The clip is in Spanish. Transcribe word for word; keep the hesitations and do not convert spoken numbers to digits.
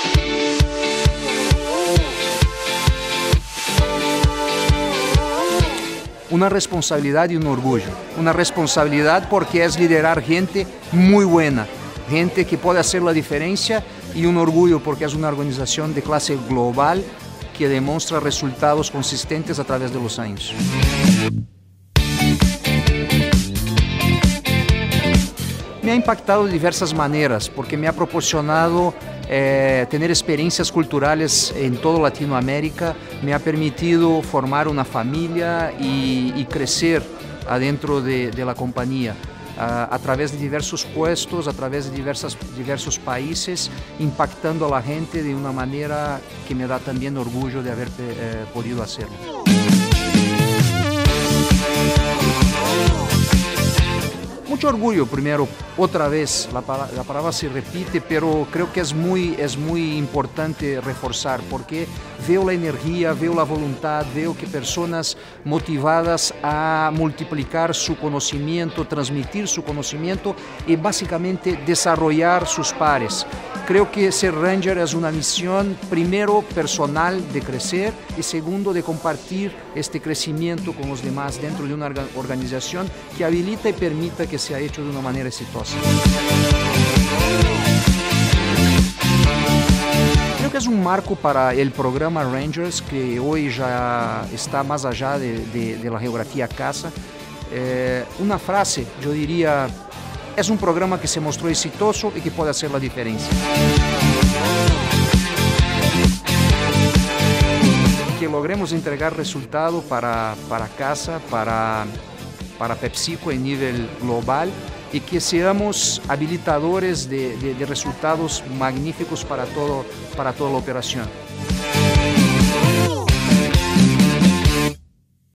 Una responsabilidad y un orgullo. Una responsabilidad porque es liderar gente muy buena, gente que puede hacer la diferencia, y un orgullo porque es una organización de clase global que demuestra resultados consistentes a través de los años. Me ha impactado de diversas maneras porque me ha proporcionado eh, tener experiencias culturales en toda Latinoamérica, me ha permitido formar una familia y, y crecer adentro de, de la compañía. A, a través de diversos puestos, a través de diversas, diversos países, impactando a la gente de una manera que me da también orgullo de haber eh, podido hacerlo. Mucho orgullo, primero, otra vez, la, la palabra se repite, pero creo que es muy, es muy importante reforzar, porque veo la energía, veo la voluntad, veo que personas motivadas a multiplicar su conocimiento, transmitir su conocimiento y básicamente desarrollar sus pares. Creo que ser Ranger es una misión, primero, personal de crecer y segundo, de compartir este crecimiento con los demás dentro de una organización que habilita y permita que sea hecho de una manera exitosa. Creo que es un marco para el programa Rangers, que hoy ya está más allá de, de, de la geografía casa. Eh, una frase, yo diría, es un programa que se mostró exitoso y que puede hacer la diferencia. Que logremos entregar resultado para, para casa, para, para PepsiCo en nivel global, y que seamos habilitadores de, de, de resultados magníficos para, todo, para toda la operación.